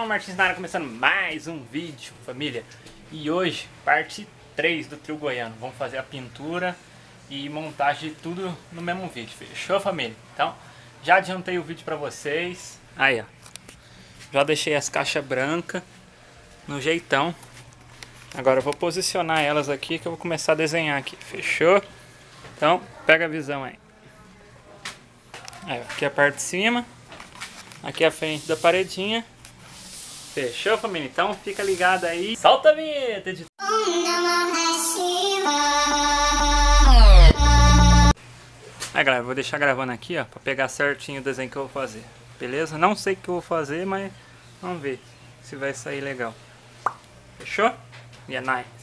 João Martins na área, começando mais um vídeo, família. E hoje, parte 3 do trio goiano. Vamos fazer a pintura e montagem de tudo no mesmo vídeo, fechou, família? Então, já adiantei o vídeo pra vocês. Aí, ó. Já deixei as caixas brancas no jeitão. Agora eu vou posicionar elas aqui que eu vou começar a desenhar aqui, fechou? Então, pega a visão aí. Aí, aqui a parte de cima. Aqui a frente da paredinha. Fechou, família? Então fica ligado aí. Solta a vinheta, editor. Aí, galera, vou deixar gravando aqui, ó, pra pegar certinho o desenho que eu vou fazer. Beleza? Não sei o que eu vou fazer, mas vamos ver se vai sair legal. Fechou? E é nice.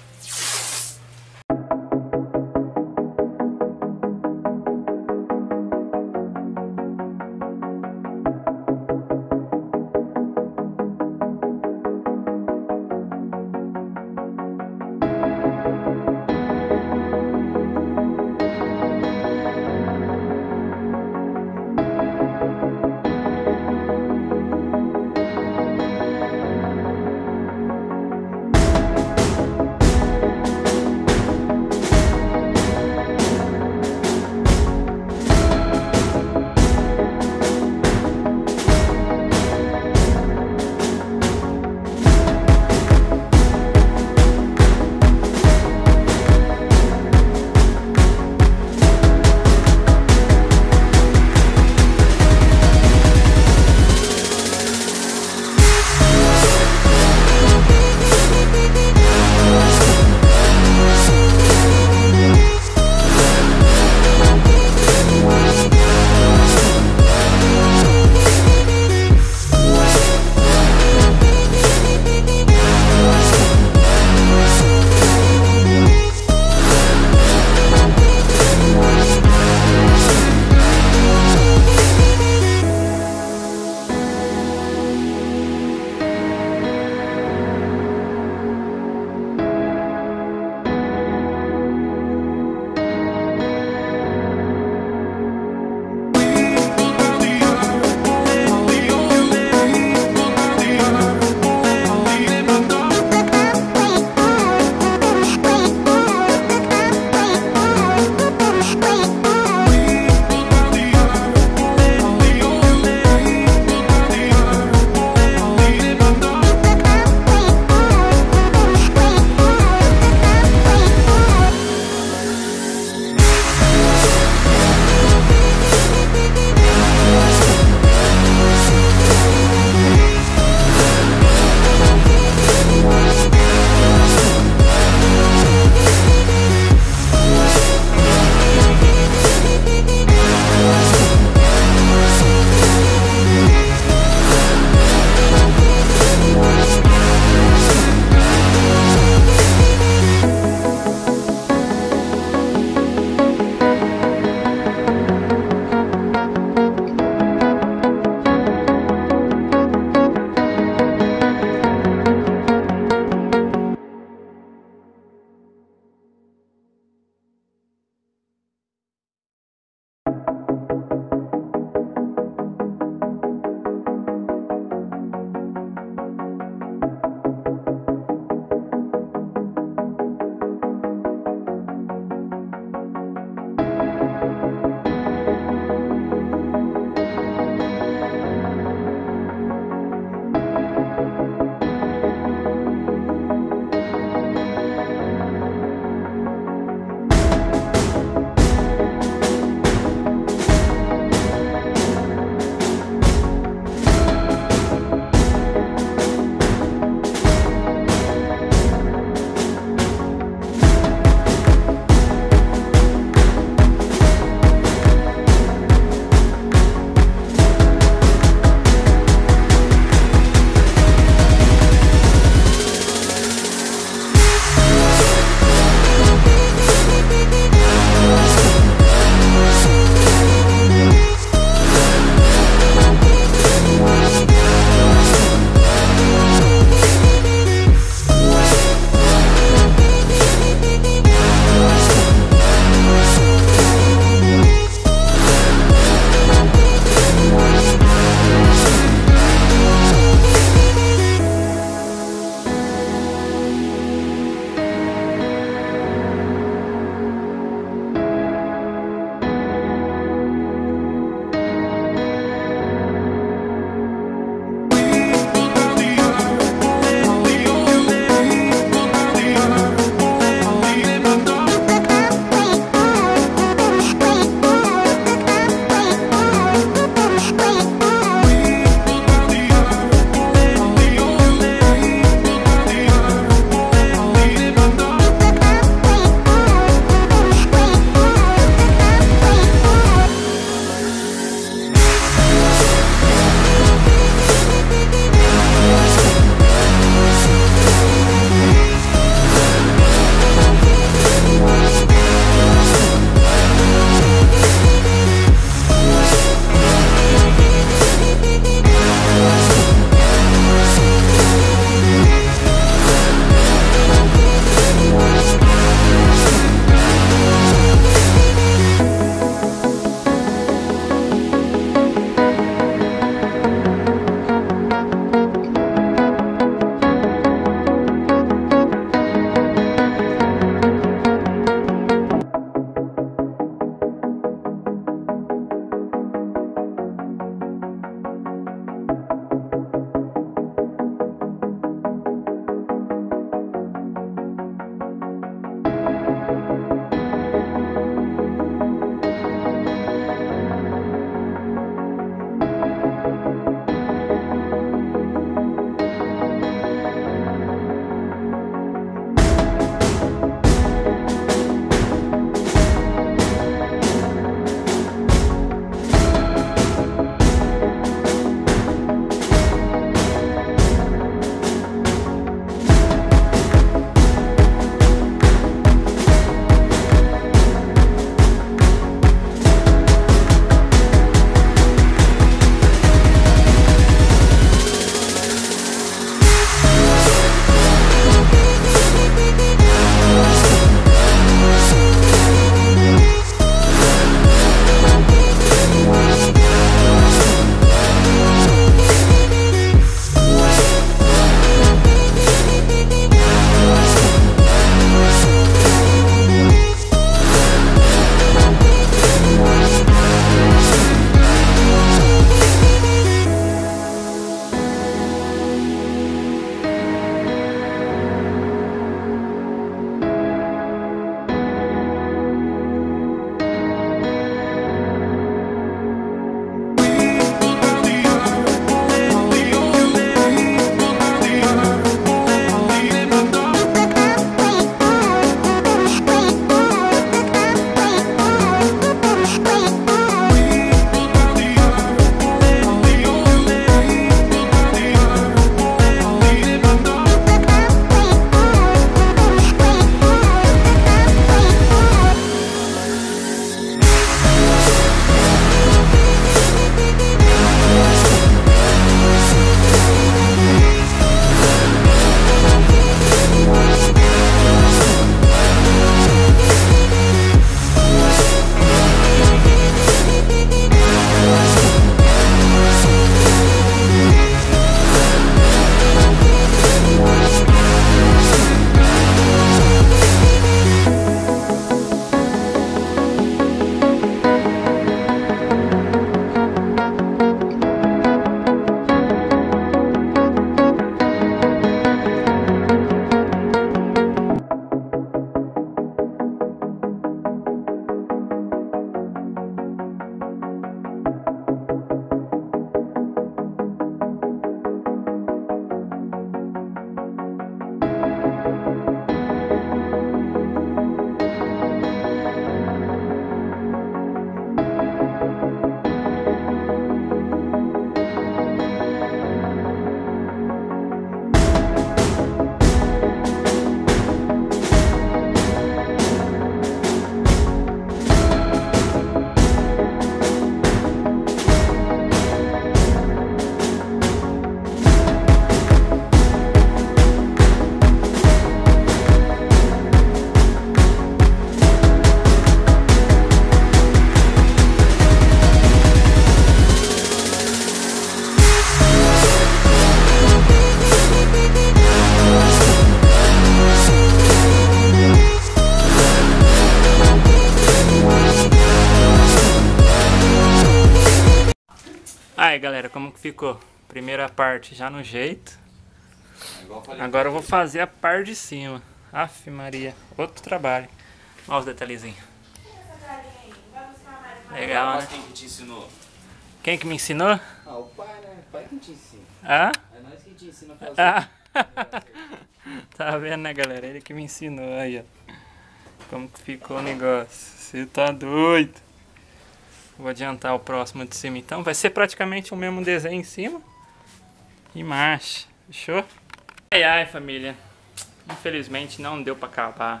Aí galera, como que ficou? Primeira parte já no jeito. Agora eu vou fazer a parte de cima. Aff Maria, outro trabalho. Olha os detalhezinhos. Legal, né? Quem que te ensinou? Quem que me ensinou? Ah, o pai, né? O pai que te ensina. Ah? É nós que te ensina a fazer. Ah. Tá vendo, né, galera? Ele que me ensinou aí, ó. Como que ficou o negócio. Você tá doido. Vou adiantar o próximo de cima então. Vai ser praticamente o mesmo desenho em cima. E marcha. Fechou? Ai, ai, família. Infelizmente não deu pra acabar.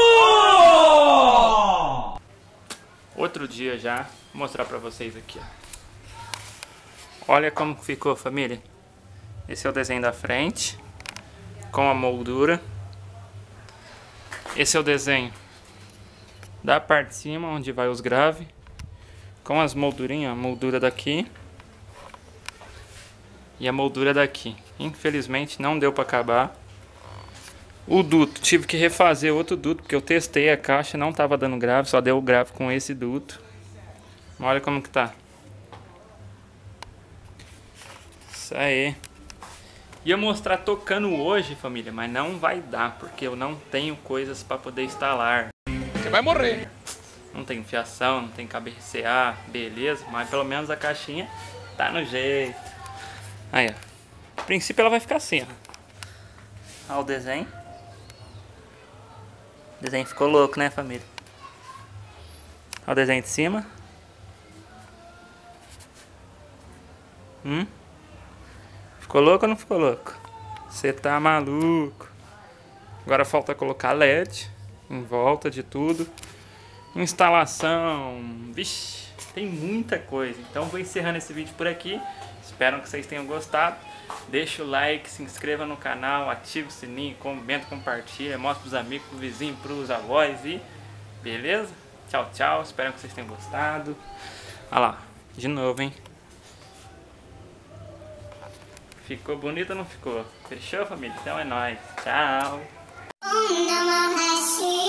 Outro dia já. Vou mostrar pra vocês aqui, ó. Olha como ficou, família. Esse é o desenho da frente. Com a moldura. Esse é o desenho da parte de cima, onde vai os graves. Com as moldurinhas, a moldura daqui. E a moldura daqui. Infelizmente não deu pra acabar. O duto, tive que refazer outro duto, porque eu testei a caixa, não tava dando grave, só deu grave com esse duto. Olha como que tá. Isso aí. Ia mostrar tocando hoje, família, mas não vai dar, porque eu não tenho coisas para poder instalar. Você vai morrer. Não tem fiação, não tem cabo RCA, beleza, mas pelo menos a caixinha tá no jeito. Aí, ó. A princípio ela vai ficar assim, ó. Olha o desenho. O desenho ficou louco, né, família? Olha o desenho de cima. Ficou louco ou não ficou louco? Você tá maluco. Agora falta colocar LED em volta de tudo. Instalação. Vixe, tem muita coisa. Então vou encerrando esse vídeo por aqui. Espero que vocês tenham gostado. Deixa o like, se inscreva no canal, ativa o sininho, comenta, compartilha, mostra pros amigos, pro vizinho, pros avós e... Beleza? Tchau, tchau. Espero que vocês tenham gostado. Olha lá, de novo, hein? Ficou bonito ou não ficou? Fechou, família? Então é nóis. Tchau.